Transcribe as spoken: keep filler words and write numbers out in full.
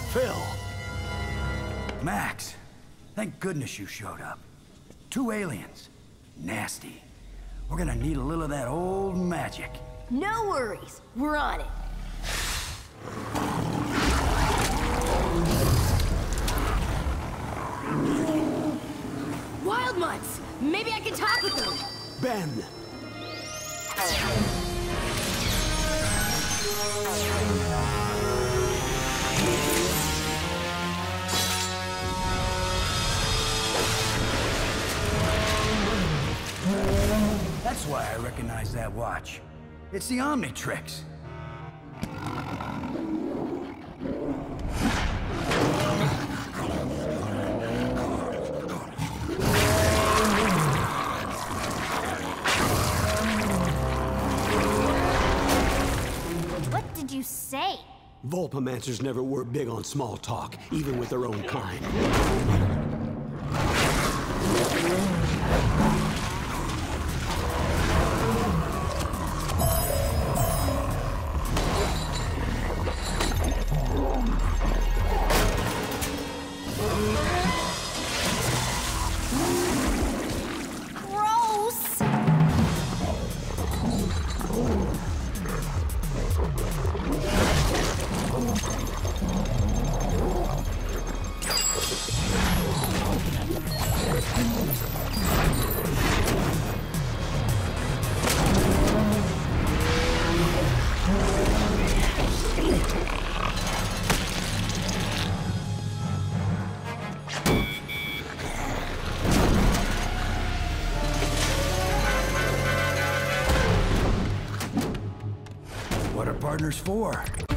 Phil! Max, thank goodness you showed up. Two aliens. Nasty. We're gonna need a little of that old magic. No worries. We're on it. Wild Mutts! Maybe I can talk with them! Ben! That's why I recognize that watch. It's the Omnitrix. What did you say? Volpomancers never were big on small talk, even with their own kind. Gross! What are partners for?